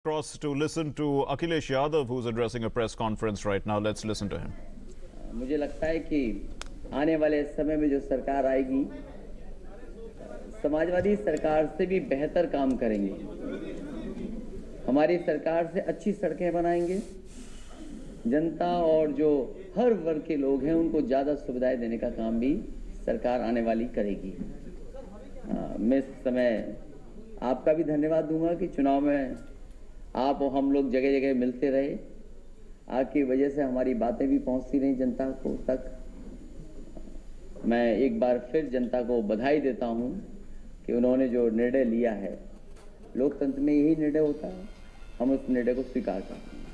Across to listen to Akhilesh Yadav, who's addressing a press conference right now. Let's listen to him. मुझे लगता है कि आने वाले समय में जो सरकार आएगी, समाजवादी सरकार से भी बेहतर काम करेंगे। हमारी सरकार से अच्छी सड़कें बनाएंगे। जनता और जो हर वर्ग के लोग हैं उनको ज़्यादा सुविधाएं देने का काम भी सरकार आने वाली करेगी। मैं इस समय आपका भी धन्यवाद दूंगा कि चुनाव में आप और हम लोग जगह जगह मिलते रहे। आपकी वजह से हमारी बातें भी पहुंचती रही जनता को तक। मैं एक बार फिर जनता को बधाई देता हूं कि उन्होंने जो निर्णय लिया है, लोकतंत्र में यही निर्णय होता है, हम उस निर्णय को स्वीकार करते हैं।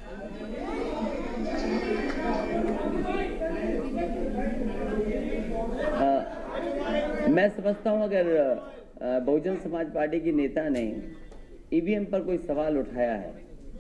मैं समझता हूं अगर बहुजन समाज पार्टी की नेता ने ईवीएम पर कोई सवाल उठाया है,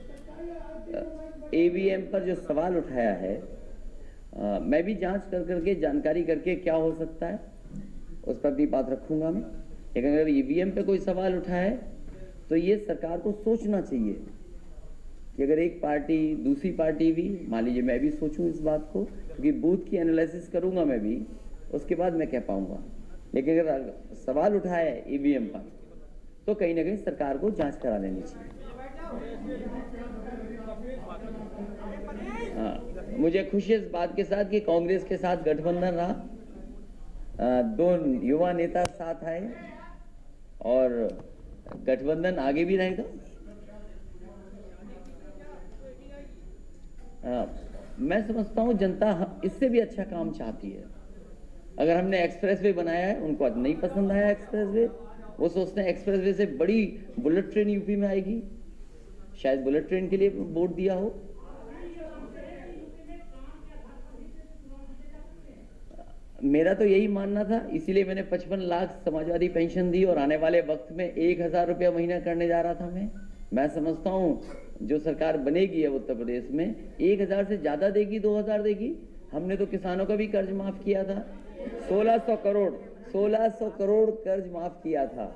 ईवीएम पर जो सवाल उठाया है, मैं भी जांच करके जानकारी करके क्या हो सकता है उस पर भी बात रखूंगा मैं। लेकिन अगर ईवीएम पे कोई सवाल उठाया है तो ये सरकार को सोचना चाहिए कि अगर एक पार्टी दूसरी पार्टी भी, मान लीजिए मैं भी सोचूं इस बात को, क्योंकि बूथ की एनालिसिस करूंगा मैं भी, उसके बाद मैं कह पाऊंगा। लेकिन अगर सवाल उठाया है ईवीएम पर तो कहीं ना कहीं सरकार को जांच करा लेनी चाहिए। मुझे खुशी है इस बात के साथ कि कांग्रेस के साथ गठबंधन रहा, दो युवा नेता साथ आए और गठबंधन आगे भी रहेगा। मैं समझता हूं जनता इससे भी अच्छा काम चाहती है। अगर हमने एक्सप्रेसवे बनाया है, उनको नहीं पसंद आया एक्सप्रेसवे, वो सोचते हैं एक्सप्रेसवे से बड़ी बुलेट ट्रेन यूपी में आएगी, शायद बुलेट ट्रेन के लिए वोट दिया हो। मेरा तो यही मानना था, इसीलिए मैंने 55 लाख समाजवादी पेंशन दी और आने वाले वक्त में 1000 रुपया महीना करने जा रहा था मैं समझता हूं जो सरकार बनेगी अब उत्तर प्रदेश में 1000 से ज्यादा देगी, 2000 देगी। हमने तो किसानों का भी कर्ज माफ किया था, 1600 करोड़ कर्ज माफ किया था।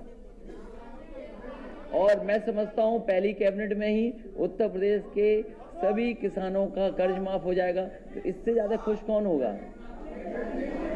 और मैं समझता हूं पहली कैबिनेट में ही उत्तर प्रदेश के सभी किसानों का कर्ज माफ हो जाएगा। तो इससे ज्यादा खुश कौन होगा।